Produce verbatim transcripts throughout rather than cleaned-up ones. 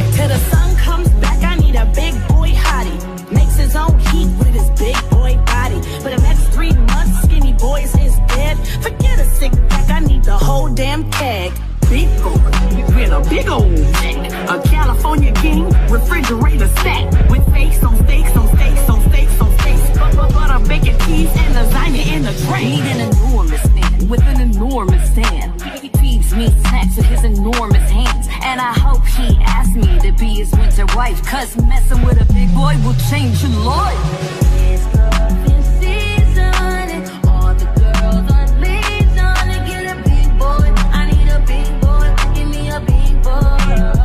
Till the sun comes back, I need a big boy hottie. Makes his own heat with his big boy body. For the next three months, skinny boys is dead. Forget a six pack, I need the whole damn keg. Big boy with a big old neck, a California king, refrigerator stack with steaks on steaks on steaks on steaks on steaks, butter, butter, bacon, cheese, and lasagna in the tray. Need an enormous man with an enormous stand. He feeds me snacks with his enormous hands, and I hope he asks me to be his winter wife, cause messing with a big boy will change your life. It's cuffing season, and all the girls on leads on to get a big boy. I need a big boy, give me a big boy.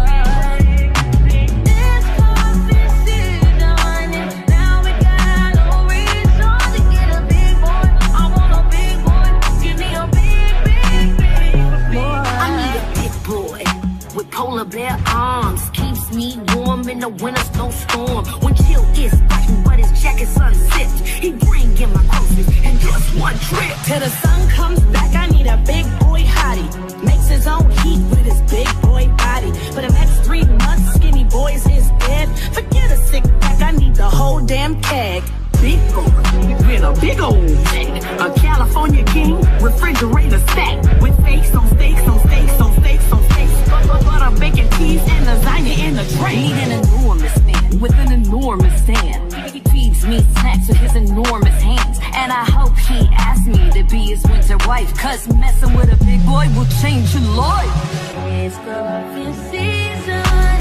It's cuffing season, and now we got no reason to get a big boy. I want a big boy, give me a big, big, big boy. I need a big boy with polar bear arms, keeps me warm in the winter snowstorm. When chill is fighting, but his jacket's unzipped, he bring in my groceries in just one trip. Till the sun comes back, I need a big boy hottie. Makes his own heat with his big boy body. For the next three months, skinny boys is dead. Forget a six pack, I need the whole damn keg. Big boy with a big old neck, a California king, refrigerator stack with steaks on steaks on steaks on steaks on steaks, butter, butter, bacon, cheese, and lasagna in the tray. Need an enormous man with an enormous stand. He feeds me snacks with his enormous hands, and I hope he asks me to be his winter wife, cause messing with a big boy will change your life. It's cuffing season.